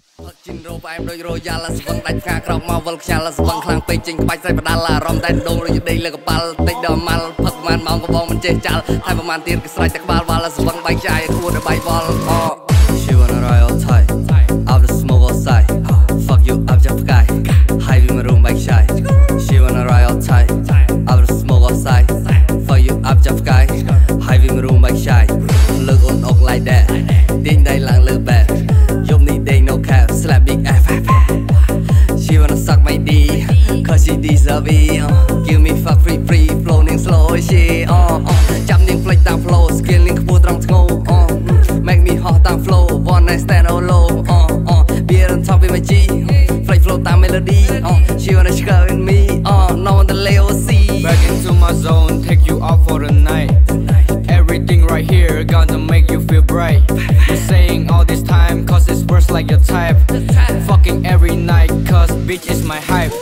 Chinh rô em đôi royal là vâng đánh khá krok mau vâng khá là vâng khang pe chinh bạch sai bạch là rom đánh đô rồi đây là cái bal tích đờ mal phật man mong có bong mình chơi chal thay mà man tiền cái sai tắc bal là vâng bạch trai thua được bay ball. She wanna royal tie out the smoke outside fuck you up just guy high in my room bạch trai. She wanna royal tie out the smoke outside fuck you up just guy high in my room bạch trai. Look on ok like that đinh đây lặng lư bẹt Yum need they no cap, slap big F. She wanna suck my D, cause she deserve it. Give me fuck free, floating slow shit. Jump in flight down flow, scaling put on go. Make me hot down flow, one night stand all low. Beer on top with my G, flight flow down melody. She wanna shake with me, no one the Leo C. Back into my zone, take you out for the night. Everything right here gonna make you feel bright. You're saying all this time cause it's worse like your type. Fucking every night cause bitch is my hype.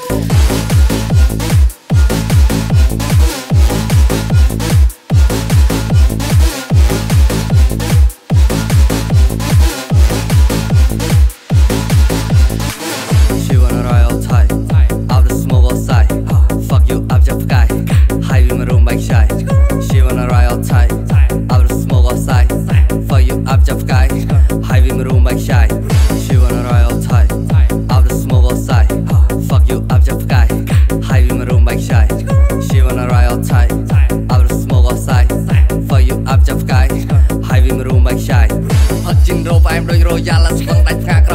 She wanna royal tie out the smoke outside fuck you up just guy high in my room bike shy. She wanna royal tie out the smoke outside fuck you up just guy high in my room bike shy. She wanna royal tie out the smoke outside fuck you up just guy high in my room bike shy. She wanna royal tie out the smoke outside fuck you up just guy high in my room bike shy. Chinh rô em đôi royal là vâng đánh khá